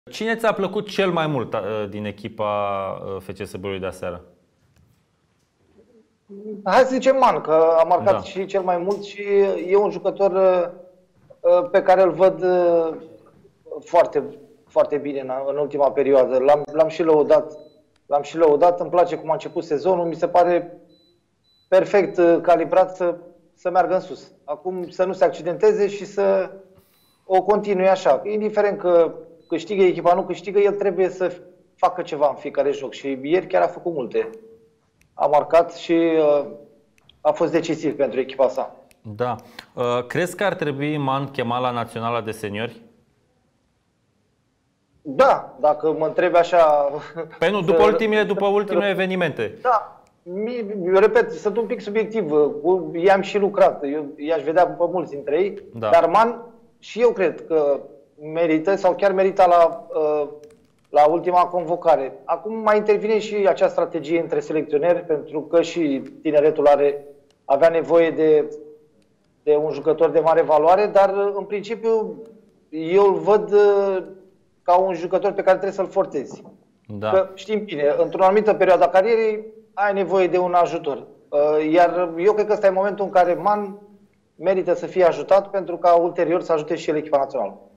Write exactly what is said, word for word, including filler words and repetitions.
Cine ți-a plăcut cel mai mult din echipa F C S B-ului de aseară? Hai să zicem Man, că a marcat Da. și cel mai mult și e un jucător pe care îl văd foarte, foarte bine în, în ultima perioadă. L-am și lăudat, l-am și lăudat, îmi place cum a început sezonul, mi se pare perfect calibrat să, să meargă în sus. Acum să nu se accidenteze și să o continue așa. Indiferent că câștigă echipa, nu câștigă, el trebuie să facă ceva în fiecare joc și ieri chiar a făcut multe. A marcat și uh, a fost decisiv pentru echipa sa. Da. Uh, crezi că ar trebui Man chemat la Naționala de Seniori? Da, dacă mă întrebi așa... Păi nu, după ultimele, după ultimele evenimente. Da, eu repet, sunt un pic subiectiv. I-am și lucrat, eu i-aș vedea pe mulți dintre ei, da. Dar Man și eu cred că merită sau chiar merita la, la ultima convocare. Acum mai intervine și acea strategie între selecționeri, pentru că și tineretul are, avea nevoie de, de un jucător de mare valoare, dar în principiu eu îl văd ca un jucător pe care trebuie să-l forțezi. Da. Că știm bine, într-o anumită perioadă a carierei ai nevoie de un ajutor. Iar eu cred că ăsta e momentul în care Man merită să fie ajutat pentru ca ulterior să ajute și el echipa națională.